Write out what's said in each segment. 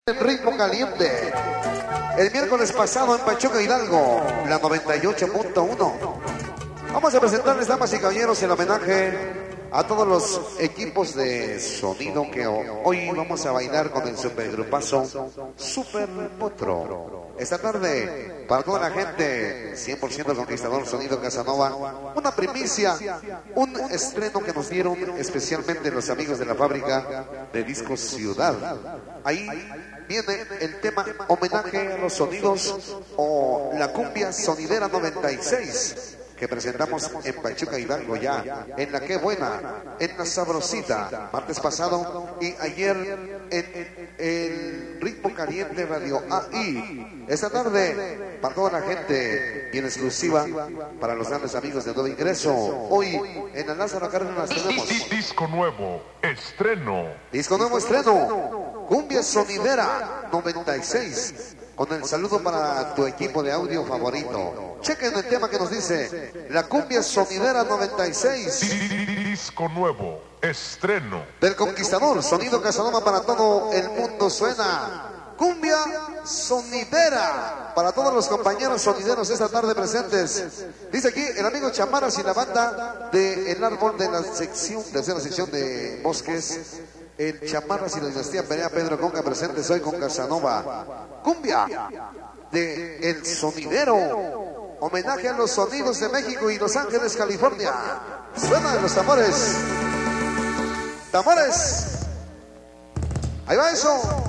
El ritmo caliente. El miércoles pasado en Pachuca, Hidalgo, la 98.1. Vamos a presentarles, damas y caballeros, el homenaje a todos los equipos de sonido que hoy vamos a bailar con el supergrupazo Super Potro. Esta tarde, para toda la gente, 100% Conquistador Sonido Casanova, una primicia, un estreno que nos dieron especialmente los amigos de la fábrica de discos Ciudad. Ahí viene el tema homenaje a los sonidos o la cumbia sonidera 96. Que presentamos en Pachuca, Hidalgo ya, en la Qué Buena, en la Sabrosita, martes pasado y ayer en el Ritmo Caliente Radio AI. Esta tarde, para toda la gente y en exclusiva para los grandes amigos de Nuevo Ingreso, hoy en la Lázaro Cárdenas tenemos disco nuevo, estreno. Disco nuevo, estreno, cumbia sonidera 96. Con el saludo para tu equipo de audio favorito. Chequen el tema que nos dice la cumbia sonidera 96. Disco nuevo, estreno. Del Conquistador, Sonido Casanova, para todo el mundo suena. Cumbia sonidera. Para todos los compañeros sonideros esta tarde presentes. Dice aquí el amigo Chamaras y la banda de El Árbol de la tercera sección de Bosques. El Chamarras y la dinastía Perea Pedro Conca presentes hoy con Casanova. Cumbia de El Sonidero. Homenaje a los sonidos de México y Los Ángeles, California. Suenan los tambores. Tambores. Ahí va eso.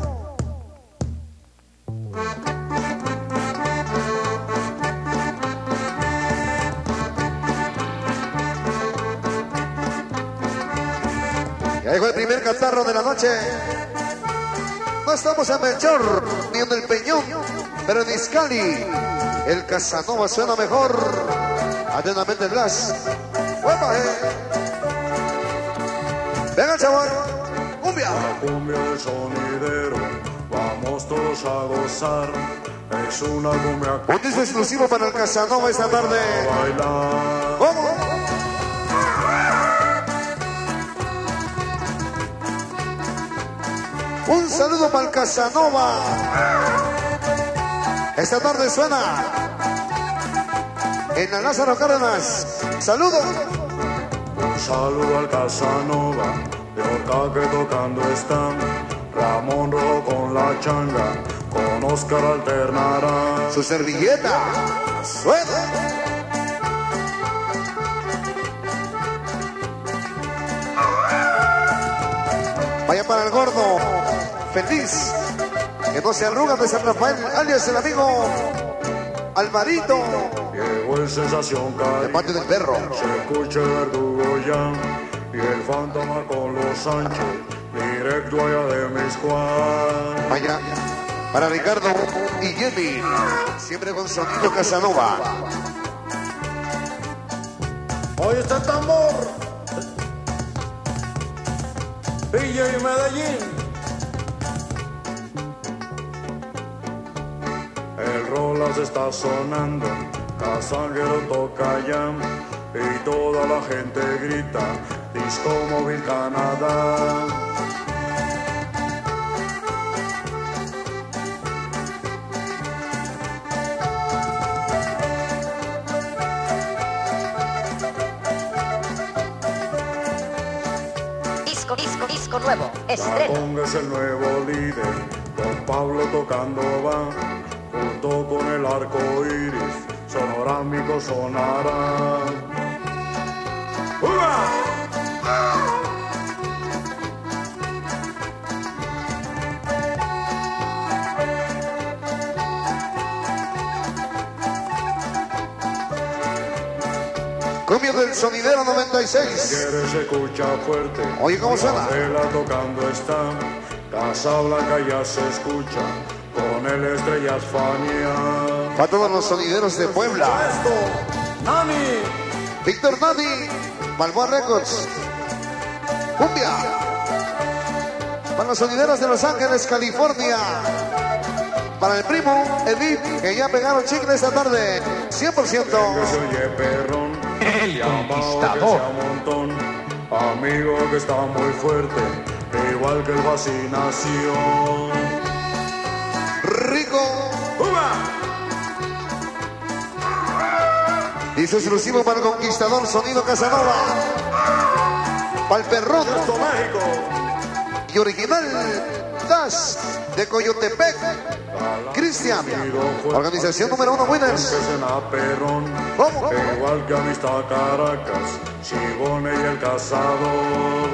Y ahí fue el primer catarro de la noche. No estamos en Melchor, ni en el Peñón, pero en Izcali. El Casanova suena mejor. Atentamente Blas. ¡Huepa, Venga, chaval. Cumbia. La cumbia del sonidero, vamos todos a gozar. Es una cumbia. Un disco exclusivo para el Casanova esta tarde. Bailar. ¿Cómo? Un saludo para el Casanova. Esta tarde suena en la Lázaro Cárdenas. Saludo. Un saludo al Casanova, de Orca que tocando están. Ramón Rojo con la changa, con Oscar alternará. Su servilleta. Suena. Vaya para el gordo, feliz, que no se arruga de San Rafael, alias el amigo Alvarito. Llegó el sensación De parte del perro. se escucha el verdugo ya, y el fantasma con los Sánchez, directo allá de Miscuán. Vaya para Ricardo y Jenny, siempre con Sonido Casanova. Hoy está el tambor. DJ Medellín. El Rolas está sonando, Casanguero toca ya, y toda la gente grita, Disco Móvil Canadá. Disco nuevo, La estreno. conga es el nuevo líder, con Pablo tocando va, junto con el arco iris, sonorámico sonará. ¡Uva! Cumbia del Sonidero 96. Quiere se escucha fuerte. Oye, ¿cómo suena? Candela tocando está, Casa Blanca ya se escucha, con el Estrellas Fania. Para todos los sonideros de Puebla. Esto, Nani. Víctor Nani, Balboa Records. Cumbia. Para los sonideros de Los Ángeles, California. Para el primo Edith, que ya pegaron chicle esta tarde. 100%. Que se oye perrón. El Llamado Conquistador. que sea un montón, amigo que está muy fuerte, igual que el Fascinación. Rico. Dice exclusivo para el Conquistador, sonido Casanova. Para el Perrón. Y original Das de Coyotepec. Cristian. Organización número 1, Winners. ¿Cómo? Igual que Amistad Caracas, Chibone y el Cazador.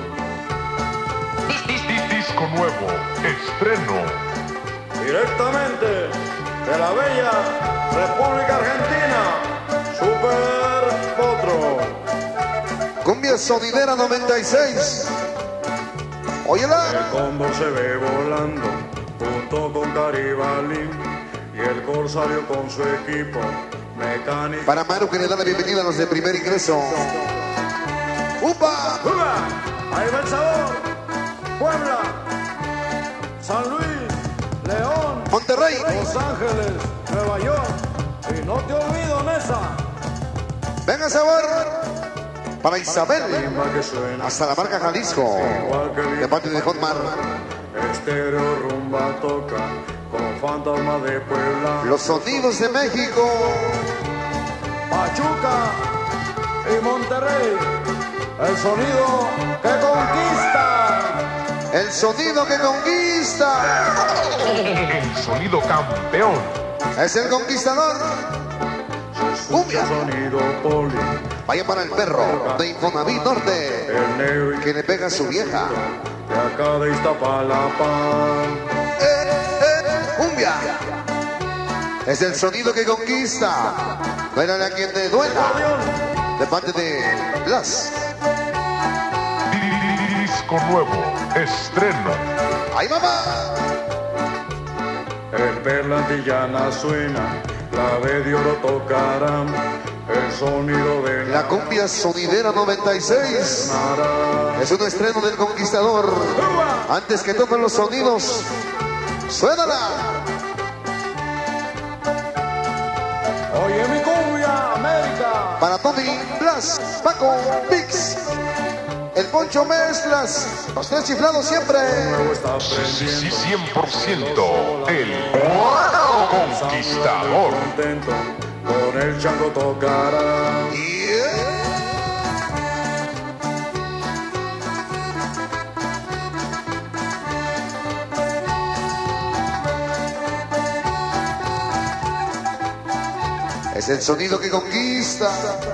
Disco nuevo, estreno. Directamente de la bella República Argentina, Super Potro. Cumbia sonidera 96. Óyela. El cóndor se ve volando junto con Caribalín y el Corsario con su equipo mecánico. Para Maru, que le da la bienvenida a los de primer ingreso. ¡Upa! Ahí va el sabor. Puebla, San Luis, León, Monterrey, Los Ángeles, Nueva York. Y no te olvido, Nesa. venga sabor. Para Isabel, Que suena hasta la marca Jalisco, igual que de parte de Hotmar. Estéreo Rumba toca con Fantasma de Puebla. Los sonidos de México. Pachuca y Monterrey. El sonido que conquista. El sonido que conquista. El sonido campeón. Es el Conquistador. Cumbia. Sonido poli. Vaya para el Perro de Infonavit Norte, El negro y que le pega a su vieja. de acá de Iztapalapa. Cumbia. Es el sonido que conquista. Duélale a quien te duela. De parte de Blas. Disco nuevo, estreno. ¡Ay, mamá! El Perla Antillana suena, clave de oro tocarán, el sonido de La cumbia sonidera 96. Nara. Es un estreno del Conquistador. Antes que todos los sonidos, suénala. Oye mi cumbia, América. Para Tony, Blas, Paco, Pix, el Poncho Mezclas, los tres chiflados siempre. Nuevo está Sí, aprendiendo. 100% el Conquistador. Contento, con el chango tocará. Es el sonido que conquista.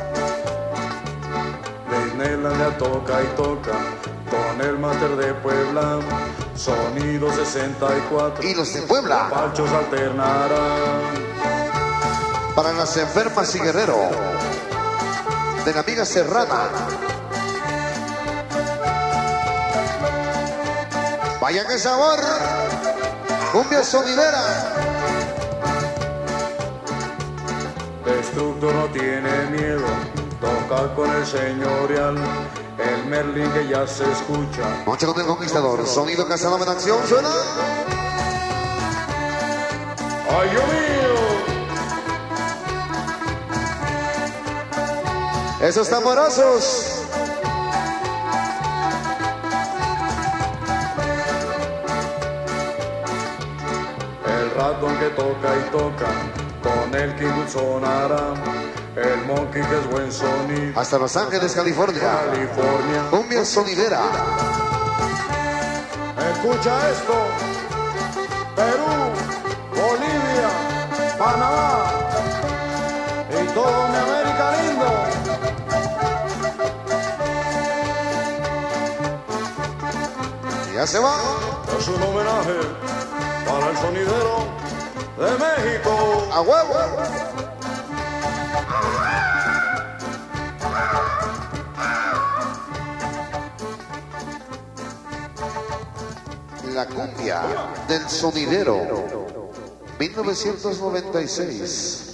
Disneylandia toca y toca, con el máster de Puebla, sonido 64. Y los de Puebla. Pachos alternarán. Para las enfermas y guerrero de la amiga Serrana. Vaya que sabor. Cumbia sonidera. Destructor no tiene miedo, toca con el señorial, el Merlin que ya se escucha. Noche con el Conquistador. Sonido Casanova en acción. Suena. ¡Ay, Dios mío! Esos tamborazos. El ratón que toca y toca, con el King sonará, el Monkey que es buen sonido. Hasta Los Ángeles, California. California. Cumbia sonidera. Escucha esto. Perú, Bolivia, Panamá y todo mi América lindo. Ya se va. Es un homenaje para el sonidero de México. A huevo. La cumbia del sonidero 1996.